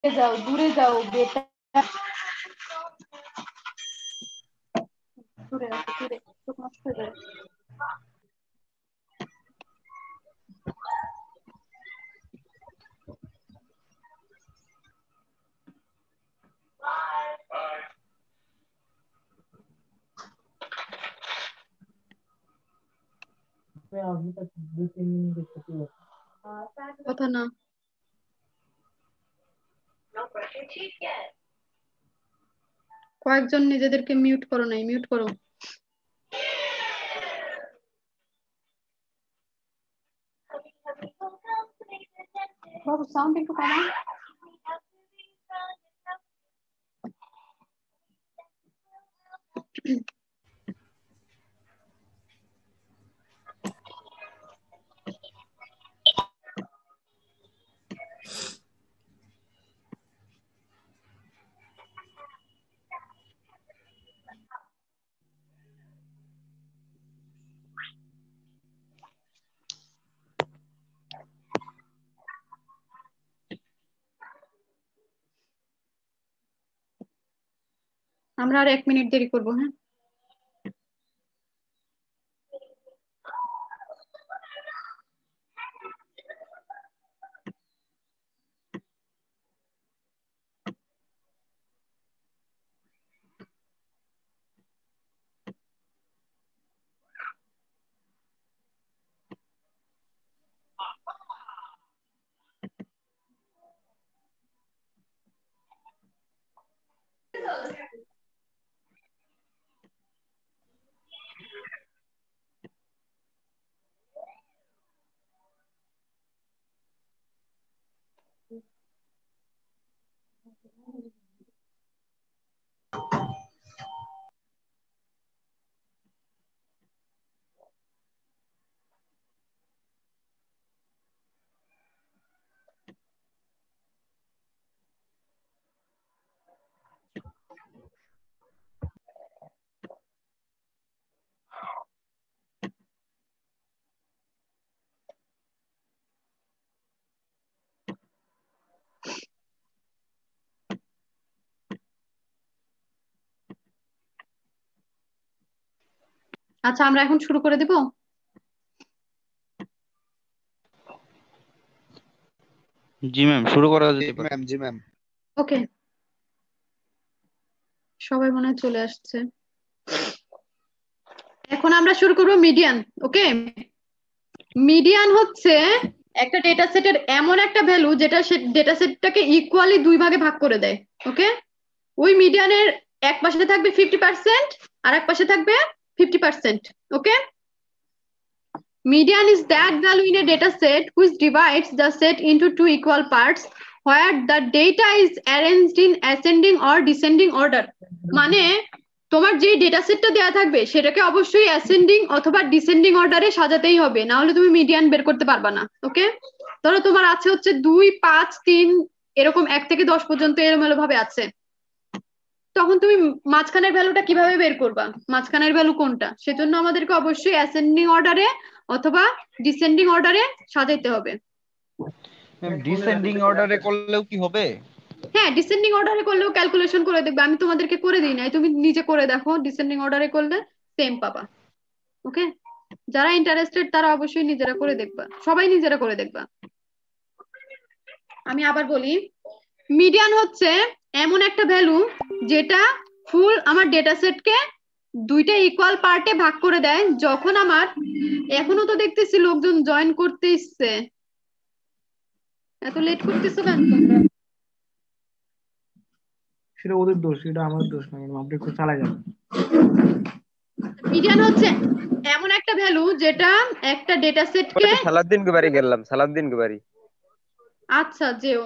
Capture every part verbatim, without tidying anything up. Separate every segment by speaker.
Speaker 1: যাও দূরে যাও বেটা দূরে আসো দূরে চোখ নষ্ট হয়ে যাবে কথা না কয়েকজন নিজেদেরকে মিউট করো নাই মিউট করো বাবু সাউন্ড একটু কমাও আমরা আর এক মিনিট দেরি করবো হ্যাঁ আচ্ছা আমরা এখন শুরু করে দিব
Speaker 2: জি ম্যাম শুরু করা যেতে পারে
Speaker 3: ম্যাম জি ম্যাম
Speaker 1: ওকে সবাই মনে হয় চলে আসছে এখন আমরা শুরু করব মিডিয়ান ওকে মিডিয়ান হচ্ছে একটা ডেটা সেটের এমন একটা ভ্যালু যেটা সে ডেটা সেটটাকে ইকুয়ালি দুই ভাগে ভাগ করে দেয় ওকে ওই মিডিয়ানের এক পাশে থাকবে ফিফটি পার্সেন্ট আর এক পাশে থাকবে fifty percent okay median is that value in a data set which divides the set into two equal parts where the data is arranged in ascending or descending order মানে তোমার যে data সেটটা দেয়া থাকবে সেটাকে অবশ্যই অ্যাসেন্ডিং অথবা descending অর্ডারে সাজাতেই হবে না হলে তুমি মিডিয়ান বের করতে পারবা না ওকে ধরো তোমার আছে হচ্ছে দুই পাঁচ তিন এরকম এক থেকে দশ পর্যন্ত এলোমেলো ভাবে আছে তখন তুমি মাঝখানের ভ্যালুটা কিভাবে বের করবা মাঝখানের ভ্যালু কোনটা সেজন্য আমাদেরকে অবশ্যই অ্যাসেন্ডিং অর্ডারে অথবা ডিসেন্ডিং অর্ডারে সাজাইতে হবে
Speaker 2: ম্যাম ডিসেন্ডিং অর্ডারে করলেও কি হবে
Speaker 1: হ্যাঁ ডিসেন্ডিং অর্ডারে করলেও ক্যালকুলেশন করে দেখবে আমি তোমাদেরকে করে দিই নাই তুমি নিজে করে দেখো ডিসেন্ডিং অর্ডারে করলে সেম পাবা ওকে যারা ইন্টারেস্টেড তারা অবশ্যই নিজেরা করে দেখবা সবাই নিজেরা করে দেখবা আমি আবার বলি মিডিয়ান হচ্ছে এমন একটা ভ্যালু যেটা ফুল আমার ডেটা সেটকে দুইটা ইকুয়াল পার্টে ভাগ করে দেয় যখন আমার এখনো তো দেখতেছি লোকজন জয়েন করতে ইচ্ছে এত লেট করতেছো কেন তোমরা
Speaker 4: সেটা ওদের দোষ এটা আমাদের দোষ না আপনি একটু চালাই যাবেন
Speaker 1: মিডিয়ান হচ্ছে এমন একটা ভ্যালু যেটা একটা ডেটা সেটকে
Speaker 5: সালাউদ্দিন কে বাড়ি গেলাম সালাউদ্দিন কে বাড়ি
Speaker 1: আচ্ছা যেও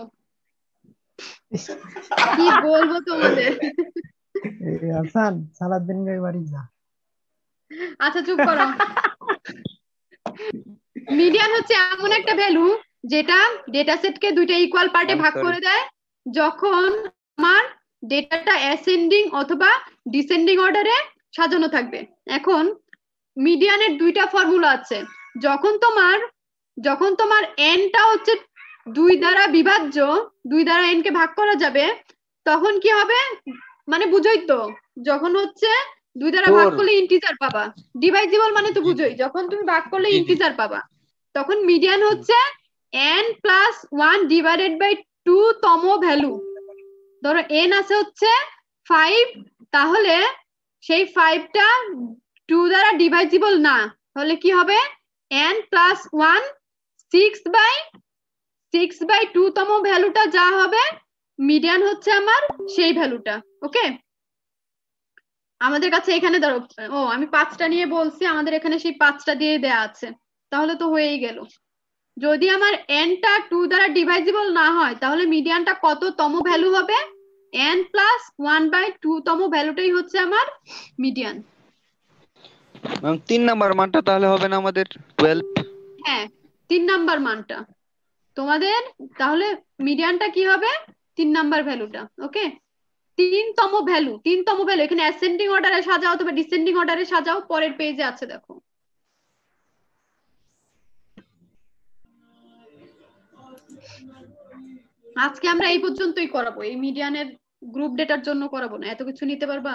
Speaker 1: কি বলবো তোমাদের
Speaker 4: এই হাসান সালাউদ্দিন কে বাড়ি যা
Speaker 1: আচ্ছা চুপ করো মিডিয়ান হচ্ছে এমন একটা ভ্যালু যেটা ডেটা সেটকে দুইটা ইকুয়াল পার্টে ভাগ করে দেয় যখন আমার ডেটাটা অ্যাসেন্ডিং অথবা ডিসেন্ডিং অর্ডারে সাজানো থাকবে এখন মিডিয়ানের দুইটা ফর্মুলা আছে যখন তোমার যখন তোমার এনটা হচ্ছে দুই দ্বারা বিভাজ্য, দুই দ্বারা n কে ভাগ করা যাবে, তখন কি হবে? মানে বুঝোই তো, যখন হচ্ছে দুই দ্বারা ভাগ
Speaker 2: Four.
Speaker 1: করলে ইন্টিজার পাবা। ডিভাইজিবল মানে তো
Speaker 2: জি,
Speaker 1: বুঝোই, যখন তুমি ভাগ করলে
Speaker 2: জি, জি।
Speaker 1: ইন্টিজার পাবা, তখন মিডিয়ান হচ্ছে n plus one divided by two তম ভ্যালু। ধরো n আছে হচ্ছে ফাইভ, তাহলে সেই ফাইভটা টু দ্বারা ডিভাইজিবল না, তাহলে কি হবে? n plus one six by six by two তম ভ্যালুটা যা হবে মিডিয়ান হচ্ছে আমার সেই ভ্যালুটা। ওকে, আমাদের কাছে এখানে ধরো, ও আমি পাঁচটা নিয়ে বলছি, আমাদের এখানে সেই পাঁচটা দিয়ে দেয়া আছে, তাহলে তো হয়েই গেল। যদি আমার nটা টু দ্বারা ডিভাইজিবল না হয়, তাহলে মিডিয়ানটা কত তম ভ্যালু হবে? n plus one by two তম ভ্যালুটাই হচ্ছে আমার মিডিয়ান।
Speaker 2: ম্যাম তিন নাম্বার মানটা তাহলে হবে না আমাদের টুয়েলভ?
Speaker 1: হ্যাঁ, তিন নাম্বার মানটা তোমাদের, তাহলে মিডিয়ানটা কি হবে? তিন নাম্বার ভ্যালুটা। ওকে, তিনতম ভ্যালু, তিনতম ভ্যালু এখানে অ্যাসেন্ডিং অর্ডারে সাজাও অথবা ডিসেন্ডিং অর্ডারে সাজাও, পরের পেজে আছে দেখো। আজকে আমরা এই পর্যন্তই করাবো, এই মিডিয়ানের গ্রুপ ডেটার জন্য করাবো না। এত কিছু নিতে পারবা?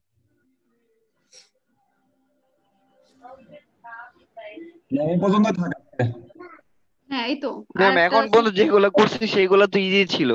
Speaker 3: এই পর্যন্ত থাকে।
Speaker 1: হ্যাঁ, এই তো।
Speaker 2: ম্যাম এখন পর্যন্ত যেগুলো করছি সেগুলো তো ইজি ছিল।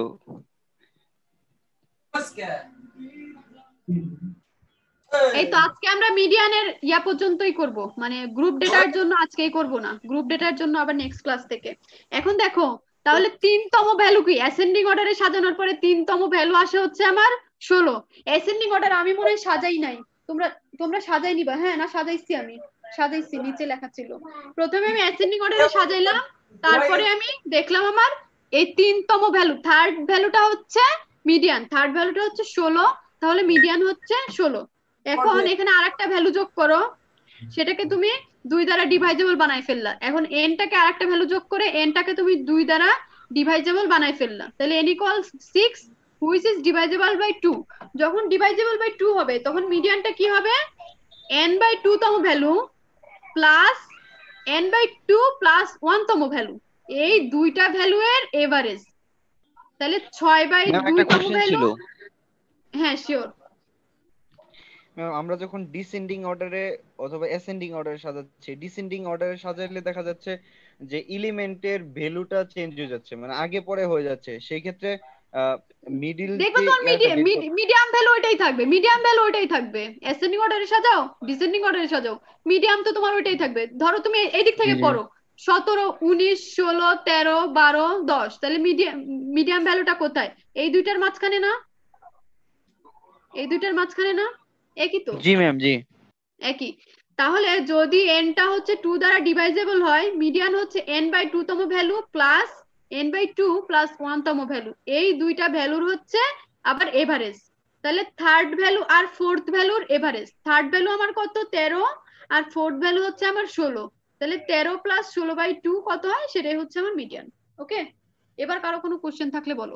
Speaker 1: এই তো আজকে আমরা মিডিয়ানের ইয়া পর্যন্তই করব, মানে গ্রুপ ডেটার জন্য আজকেই করব না, গ্রুপ ডেটার জন্য আবার নেক্সট ক্লাস থেকে। এখন দেখো, তাহলে তিনতম ভ্যালু কি? অ্যাসেন্ডিং অর্ডারে সাজানোর পরে তিনতম ভ্যালু আসে হচ্ছে আমার ষোলো। অ্যাসেন্ডিং অর্ডার আমি মনে হয় সাজাই নাই, তোমরা তোমরা সাজাই নিবা। হ্যাঁ না, সাজাইছি, আমি সাজাইছি, নিচে লেখা ছিল। প্রথমে আমি অ্যাসেন্ডিং অর্ডারে সাজাইলাম, তারপরে আমি দেখলাম আমার এই তিনতম ভ্যালু, থার্ড ভ্যালুটা হচ্ছে মিডিয়ান, থার্ড ভ্যালুটা হচ্ছে ষোলো, তাহলে মিডিয়ান হচ্ছে ষোলো। এখন এখানে আরেকটা ভ্যালু যোগ করো, সেটাকে তুমি দুই দ্বারা ডিভাইজেবল বানাই ফেললা। এখন n টাকে আরেকটা ভ্যালু যোগ করে n টাকে তুমি দুই দ্বারা ডিভাইজেবল বানাই ফেললা, তাহলে n equals six which is divisible by two. যখন ডিভাইজেবল বাই টু হবে, তখন মিডিয়ানটা কি হবে? n বাই টু তম value plus n by two plus one তম ভ্যালু, এই দুইটা ভ্যালু এর এভারেজ। তাহলে ছয় বাই
Speaker 2: ম্যাম
Speaker 1: দুই
Speaker 2: একটা
Speaker 1: তম
Speaker 2: কোশ্চেন
Speaker 1: ভ্যালু।
Speaker 2: ছিল।
Speaker 1: হ্যাঁ, শিওর।
Speaker 2: ম্যাম আমরা যখন ডিসেন্ডিং অর্ডারে অথবা অ্যাসেন্ডিং অর্ডারে সাজাচ্ছি, ডিসেন্ডিং অর্ডারে সাজাইলে দেখা যাচ্ছে যে এলিমেন্টের ভ্যালুটা চেঞ্জ হয়ে যাচ্ছে, মানে আগে পরে হয়ে যাচ্ছে। সেই ক্ষেত্রে মিডিল
Speaker 1: দেখো
Speaker 2: যে
Speaker 1: তোর
Speaker 2: ইয়াটা বের করতে
Speaker 1: মিডিয়াম ভ্যালু ওইটাই থাকবে, মিডিয়াম ভ্যালু ওইটাই থাকবে। অ্যাসেন্ডিং অর্ডারে সাজাও, ডিসেন্ডিং অর্ডারে সাজাও, মিডিয়াম তো তোমার ওইটাই থাকবে। ধরো তুমি এই দিক
Speaker 2: জি
Speaker 1: থেকে
Speaker 2: জি
Speaker 1: পড়ো, সতেরো, উনিশ, ষোলো, তেরো, বারো, দশ, তাহলে মিডিয়াম মিডিয়াম ভ্যালুটা কোথায়? এই দুইটার মাঝখানে না? এই দুইটার মাঝখানে না? একই তো,
Speaker 2: জি ম্যাম জি।
Speaker 1: একই। তাহলে যদি এনটা হচ্ছে টু দ্বারা ডিভাইজেবল হয়, মিডিয়ান হচ্ছে এন বাই টু তম value plus n by two plus one তম ভ্যালু, এই দুইটা ভ্যালুর হচ্ছে আবার এভারেজ। তাহলে থার্ড ভ্যালু আর ফোর্থ ভ্যালুর এভারেজ, থার্ড ভ্যালু আমার কত? তেরো, আর ফোর্থ ভ্যালু হচ্ছে আমার ষোলো। তাহলে তেরো প্লাস ষোলো বাই টু কত হয়? সেটাই হচ্ছে আমার মিডিয়ান। ওকে, এবার কারো কোনো কোশ্চেন থাকলে বলো।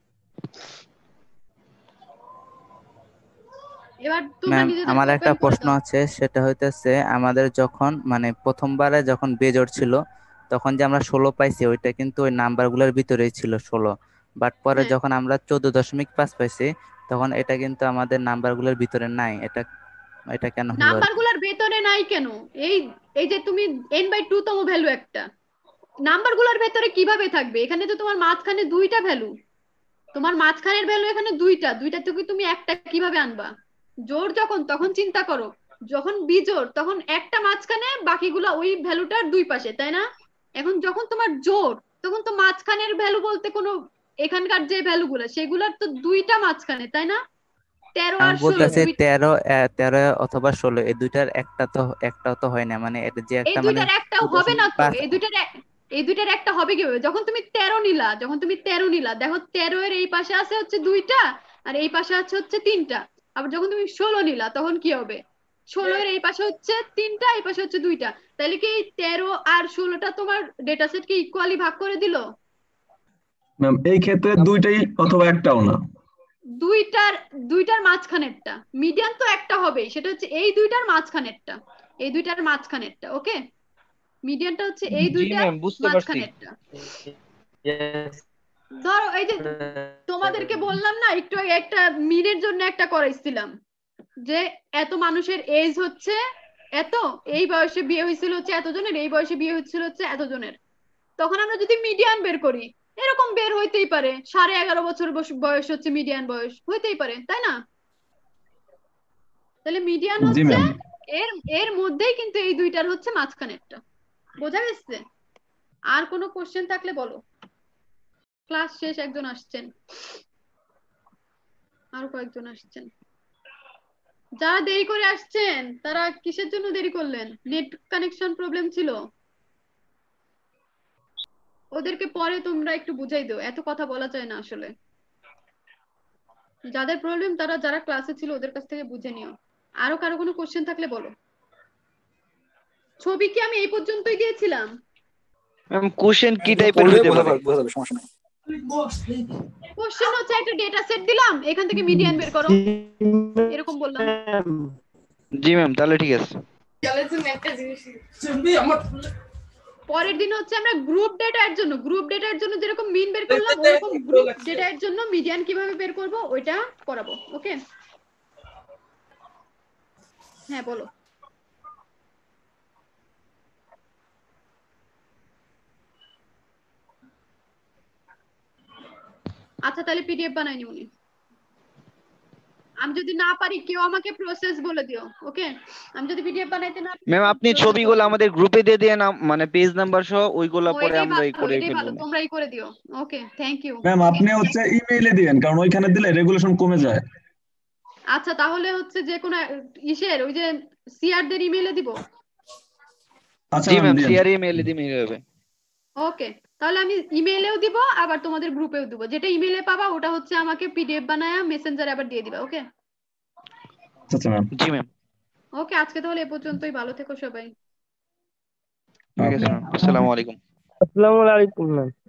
Speaker 1: এবার তোমরা
Speaker 6: ম্যাম
Speaker 1: নিজেদের
Speaker 6: আমার একটা
Speaker 1: ওপেন করে
Speaker 6: প্রশ্ন
Speaker 1: দাও।
Speaker 6: আছে, সেটা হইতেছে আমাদের যখন মানে প্রথমবারে যখন বেজোড় ছিল, তখন যে আমরা ষোলো পাইছি, ওইটা কিন্তু ওই নাম্বারগুলোর ভিতরেই ছিল ষোলো। বাট পরে
Speaker 1: হ্যাঁ,
Speaker 6: যখন আমরা চোদ্দ দশমিক পাঁচ পাইছি, তখন এটা কিন্তু আমাদের নাম্বারগুলোর ভিতরে নাই। এটা এটা কেন হলো আর
Speaker 1: নাম্বার
Speaker 6: কি?
Speaker 1: গুলার ভেতরে নাই কেন? এই এই যে তুমি এন বাই টু তম ভ্যালু একটা, নাম্বার গুলার ভেতরে কিভাবে থাকবে? এখানে তো তোমার মাঝখানে দুইটা ভ্যালু, তোমার মাঝখানের ভ্যালু এখানে দুইটা, দুইটা থেকে তুমি একটা কিভাবে আনবা? জোড় যখন, তখন চিন্তা করো, যখন বিজোড় তখন একটা মাঝখানে, বাকিগুলা ওই ভ্যালুটার দুই পাশে, তাই না? এখন যখন তোমার জোড়, তখন তো মাঝখানের ভ্যালু বলতে কোনো, এখানকার যে ভ্যালু গুলা সেগুলার তো দুইটা মাঝখানে, তাই না? তেরো আর
Speaker 6: আমি
Speaker 1: ষোলো
Speaker 6: বলতেছি
Speaker 1: দুই,
Speaker 6: তেরো আহ, তেরো অথবা ষোলো, এই দুইটার একটা তো একটাও তো হয় না, মানে এটা যে
Speaker 1: এই
Speaker 6: একটা মানে
Speaker 1: দুইটার একটাও
Speaker 6: দুই
Speaker 1: হবে না
Speaker 6: দশমিক
Speaker 1: তো,
Speaker 6: পাঁচ।
Speaker 1: এই দুইটার এক- এই দুইটার একটা হবে কিভাবে? যখন তুমি তেরো নিলা, যখন তুমি তেরো নিলা, দেখো তেরো এর এই পাশে আছে হচ্ছে দুইটা, আর এই পাশে আছে হচ্ছে তিনটা। আবার যখন তুমি ষোলো নিলা, তখন কি হবে? ষোলো এর এই পাশে হচ্ছে তিনটা, এই পাশে হচ্ছে দুইটা, তাহলে কি এই তেরো আর ষোলোটা তোমার ডেটা সেট কে ইকুয়ালি ভাগ করে দিল?
Speaker 3: ম্যাম এই ক্ষেত্রে দুইটাই অথবা একটাও না।
Speaker 1: দুইটার দুইটার মাঝখানেরটা মিডিয়ান তো একটা হবেই, সেটা হচ্ছে এই দুইটার মাঝখানেরটা, এই দুইটার মাঝখানেরটা। ওকে, মিডিয়ানটা হচ্ছে এই
Speaker 2: জি
Speaker 1: দুইটার
Speaker 2: ম্যাম বুঝতে পারছি।
Speaker 1: মাঝখানেরটা।
Speaker 2: Yes.
Speaker 1: ধরো এই যে তোমাদেরকে বললাম না একটু আগে একটা মিনের জন্য একটা করাইছিলাম যে এত মানুষের এজ হচ্ছে এত, এই বয়সে বিয়ে হয়েছিল হচ্ছে এতজনের, এই বয়সে বিয়ে হচ্ছিল হচ্ছে এতজনের, তখন আমরা যদি মিডিয়ান বের করি এরকম বের হইতেই পারে সাড়ে এগারো বছর বয়স- বয়স হচ্ছে মিডিয়ান বয়স হইতেই পারে, তাই না? তাহলে মিডিয়ান
Speaker 3: জি
Speaker 1: হচ্ছে
Speaker 3: ম্যাম।
Speaker 1: এর এর মধ্যেই কিন্তু এই দুইটার হচ্ছে মাঝখানেরটা। বোঝা গেছে? আর কোনো কোশ্চেন থাকলে বলো। ক্লাস শেষ, একজন আসছেন, আরো কয়েকজন আসছেন। যারা দেরি করে আসছেন তারা কিসের জন্য দেরি করলেন? নেট কানেকশন প্রবলেম ছিল? ওদেরকে পরে তোমরা একটু বুঝাই দিও, এত কথা বলা যায় না আসলে। যাদের প্রবলেম তারা যারা ক্লাসে ছিল ওদের কাছ থেকে বুঝে নিও। আরো কারো কোনো কোশ্চেন থাকলে বলো। ছবি কি আমি এই পর্যন্তই দিয়েছিলাম?
Speaker 2: ম্যাম কোশ্চেন কি
Speaker 7: একদম
Speaker 2: টাইপের
Speaker 7: পড়লে
Speaker 2: হইতে
Speaker 7: বোঝা
Speaker 2: পারে?
Speaker 7: যাবে, বোঝা যাবে, সমস্যা নেই।
Speaker 1: কোশ্চেন হচ্ছে একটা ডেটা সেট দিলাম, এখান থেকে মিডিয়ান বের করো, এরকম বললাম।
Speaker 2: জি ম্যাম, তাহলে ঠিক আছে।
Speaker 1: পরের দিন হচ্ছে আমরা গ্রুপ ডেটার জন্য গ্রুপ ডেটার জন্য যেরকম মিন বের করলাম ওরকম গ্রুপ ডেটার জন্য মিডিয়ান কিভাবে বের করব ওইটা করাবো। ওকে, হ্যাঁ বলো। আচ্ছা তাহলে পিডিএফ বানাই নিউনি। আমি যদি না পারি কেউ আমাকে প্রসেস বলে দিও। ওকে, আমি যদি পিডিএফ বানাইতে না পারি
Speaker 2: ম্যাম আপনি
Speaker 1: process
Speaker 2: ছবিগুলো
Speaker 1: বলে দিও।
Speaker 2: আমাদের গ্রুপে দিয়ে দিয়ে না, মানে পেজ নাম্বার সহ ওইগুলো
Speaker 1: ও,
Speaker 2: পরে
Speaker 1: এটাই
Speaker 2: আমরা এই
Speaker 1: ভালো,
Speaker 2: করে
Speaker 1: এটাই ভালো,
Speaker 2: ফেলবো।
Speaker 1: তোমরাই করে দিও। ওকে, থ্যাংক ইউ।
Speaker 3: ম্যাম আপনি হচ্ছে ইমেইলে দিবেন, কারণ ওইখানে দিলে রেগুলেশন কমে যায়।
Speaker 1: আচ্ছা তাহলে হচ্ছে যে কোনো ইসের ওই যে সিআর দের ইমেইলে দিব।
Speaker 3: আচ্ছা
Speaker 2: জি
Speaker 3: ম্যাম
Speaker 2: ম্যাম,
Speaker 3: দিয়েন।
Speaker 2: সিআরএ মেইলে দিলে হবে।
Speaker 1: ওকে, তাহলে আমি ইমেইলেও দিব আবার তোমাদের গ্রুপেও দিব। যেটা ইমেইলে পাবা ওটা হচ্ছে আমাকে পিডিএফ বানায়া মেসেঞ্জারে আবার দিয়ে দিবা। ওকে
Speaker 3: আচ্ছা ম্যাম।
Speaker 2: জি ম্যাম,
Speaker 1: ওকে, আজকে তাহলে এ পর্যন্তই। ভালো থেকো সবাই।
Speaker 2: ঠিক আছে ম্যাম, আসসালামু আলাইকুম।
Speaker 8: আসসালামু আলাইকুম ম্যাম।